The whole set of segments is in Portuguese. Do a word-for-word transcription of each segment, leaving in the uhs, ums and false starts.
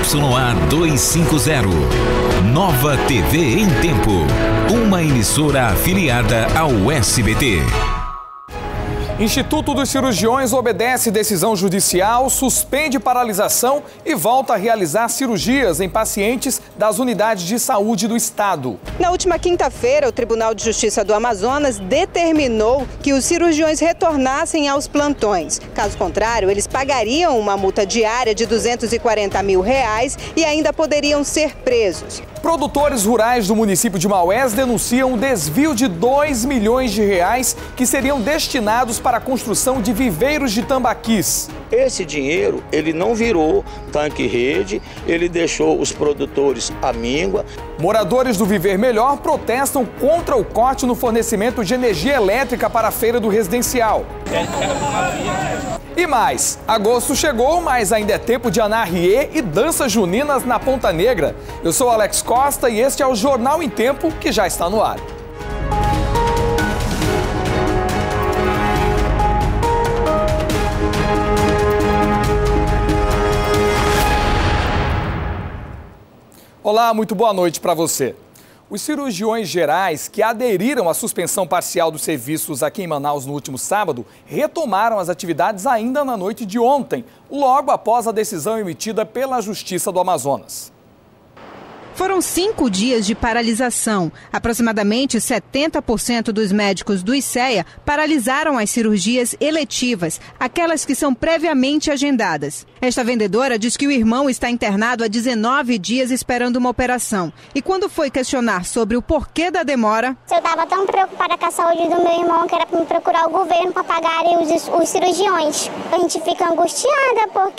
A duzentos e cinquenta. Nova T V em Tempo. Uma emissora afiliada ao S B T. Instituto dos Cirurgiões obedece decisão judicial, suspende paralisação e volta a realizar cirurgias em pacientes das unidades de saúde do estado. Na última quinta-feira, o Tribunal de Justiça do Amazonas determinou que os cirurgiões retornassem aos plantões. Caso contrário, eles pagariam uma multa diária de duzentos e quarenta mil reais e ainda poderiam ser presos. Produtores rurais do município de Maués denunciam um desvio de dois milhões de reais que seriam destinados para a construção de viveiros de tambaquis. Esse dinheiro, ele não virou tanque-rede, ele deixou os produtores à míngua. Moradores do Viver Melhor protestam contra o corte no fornecimento de energia elétrica para a feira do residencial. E mais, agosto chegou, mas ainda é tempo de anarriê e danças juninas na Ponta Negra. Eu sou Alex Costa e este é o Jornal em Tempo, que já está no ar. Olá, muito boa noite para você. Os cirurgiões gerais que aderiram à suspensão parcial dos serviços aqui em Manaus no último sábado retomaram as atividades ainda na noite de ontem, logo após a decisão emitida pela Justiça do Amazonas. Foram cinco dias de paralisação. Aproximadamente setenta por cento dos médicos do I C E A paralisaram as cirurgias eletivas, aquelas que são previamente agendadas. Esta vendedora diz que o irmão está internado há dezenove dias esperando uma operação. E quando foi questionar sobre o porquê da demora... Eu estava tão preocupada com a saúde do meu irmão que era para me procurar o governo para pagarem os, os cirurgiões. A gente fica angustiada porque...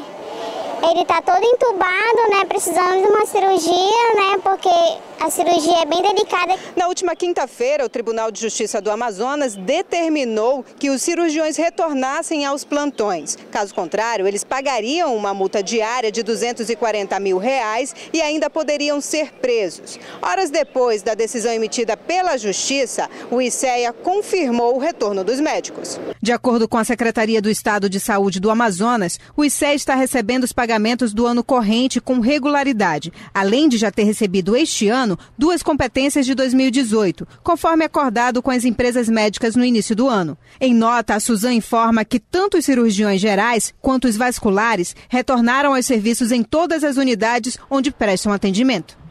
ele está todo entubado, né, precisando de uma cirurgia, né, porque a cirurgia é bem delicada. Na última quinta-feira, o Tribunal de Justiça do Amazonas determinou que os cirurgiões retornassem aos plantões. Caso contrário, eles pagariam uma multa diária de duzentos e quarenta mil reais e ainda poderiam ser presos. Horas depois da decisão emitida pela Justiça, o I C E A confirmou o retorno dos médicos. De acordo com a Secretaria do Estado de Saúde do Amazonas, o I C E A está recebendo os pagamentos do ano corrente com regularidade, além de já ter recebido este ano duas competências de dois mil e dezoito, conforme acordado com as empresas médicas no início do ano. Em nota, a Suzan informa que tanto os cirurgiões gerais quanto os vasculares retornaram aos serviços em todas as unidades onde prestam atendimento.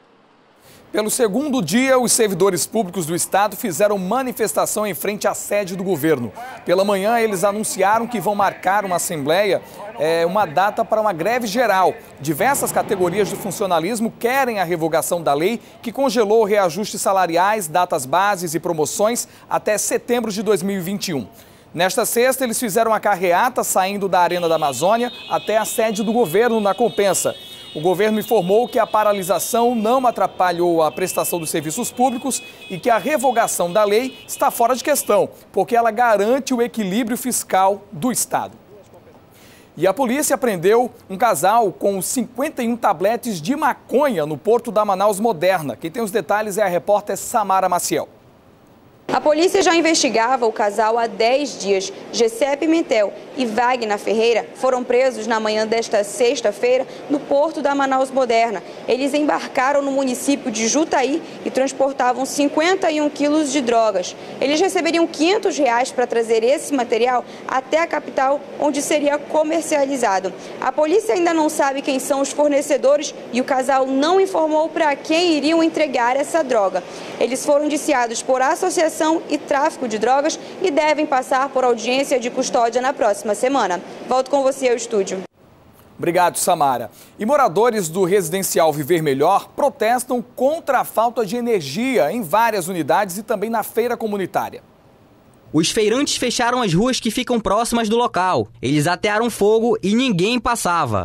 Pelo segundo dia, os servidores públicos do estado fizeram manifestação em frente à sede do governo. Pela manhã, eles anunciaram que vão marcar uma assembleia, é, uma data para uma greve geral. Diversas categorias do funcionalismo querem a revogação da lei que congelou reajustes salariais, datas bases e promoções até setembro de dois mil e vinte e um. Nesta sexta, eles fizeram a carreata saindo da Arena da Amazônia até a sede do governo na Compensa. O governo informou que a paralisação não atrapalhou a prestação dos serviços públicos e que a revogação da lei está fora de questão, porque ela garante o equilíbrio fiscal do estado. E a polícia prendeu um casal com cinquenta e um tabletes de maconha no porto da Manaus Moderna. Quem tem os detalhes é a repórter Samara Maciel. A polícia já investigava o casal há dez dias. Gessé Pimentel e Wagner Ferreira foram presos na manhã desta sexta-feira no porto da Manaus Moderna. Eles embarcaram no município de Jutaí e transportavam cinquenta e um quilos de drogas. Eles receberiam quinhentos reais para trazer esse material até a capital, onde seria comercializado. A polícia ainda não sabe quem são os fornecedores e o casal não informou para quem iriam entregar essa droga. Eles foram indiciados por associação e tráfico de drogas e devem passar por audiência de custódia na próxima semana. Volto com você ao estúdio. Obrigado, Samara. E moradores do residencial Viver Melhor protestam contra a falta de energia em várias unidades e também na feira comunitária. Os feirantes fecharam as ruas que ficam próximas do local. Eles atearam fogo e ninguém passava.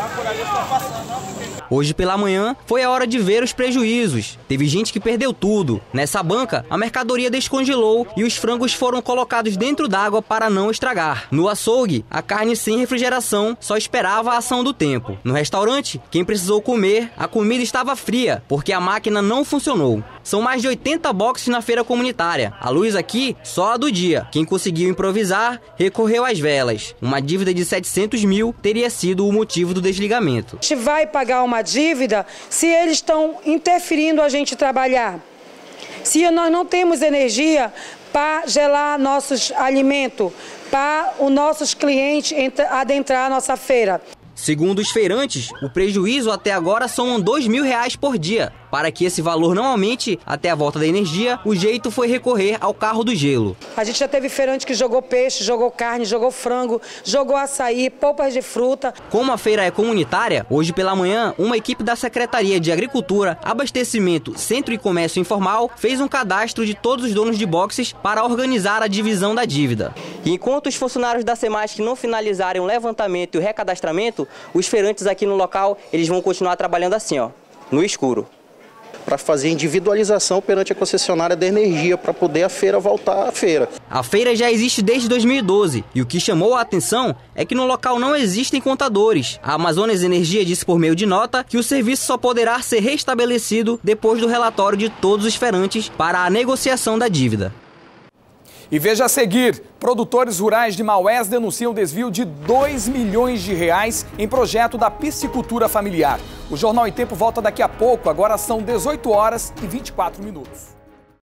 Hoje pela manhã foi a hora de ver os prejuízos. Teve gente que perdeu tudo. Nessa banca, a mercadoria descongelou e os frangos foram colocados dentro d'água para não estragar. No açougue, a carne sem refrigeração só esperava a ação do tempo. No restaurante, quem precisou comer, a comida estava fria, porque a máquina não funcionou. São mais de oitenta boxes na feira comunitária. A luz aqui, só a do dia. Quem conseguiu improvisar, recorreu às velas. Uma dívida de setecentos mil teria sido o motivo do desligamento. A gente vai pagar uma dívida se eles estão interferindo a gente trabalhar. Se nós não temos energia para gelar nossos alimentos, para os nossos clientes adentrar a nossa feira. Segundo os feirantes, o prejuízo até agora são dois mil reais por dia. Para que esse valor não aumente até a volta da energia, o jeito foi recorrer ao carro do gelo. A gente já teve feirante que jogou peixe, jogou carne, jogou frango, jogou açaí, polpas de fruta. Como a feira é comunitária, hoje pela manhã, uma equipe da Secretaria de Agricultura, Abastecimento, Centro e Comércio Informal fez um cadastro de todos os donos de boxes para organizar a divisão da dívida. E enquanto os funcionários da SEMASC não finalizarem o levantamento e o recadastramento, os feirantes aqui no local, eles vão continuar trabalhando assim, ó, no escuro. Para fazer individualização perante a concessionária da energia, para poder a feira voltar à feira. A feira já existe desde dois mil e doze e o que chamou a atenção é que no local não existem contadores. A Amazonas Energia disse por meio de nota que o serviço só poderá ser restabelecido depois do relatório de todos os feirantes para a negociação da dívida. E veja a seguir, produtores rurais de Maués denunciam desvio de dois milhões de reais em projeto da piscicultura familiar. O Jornal em Tempo volta daqui a pouco, agora são dezoito horas e vinte e quatro minutos.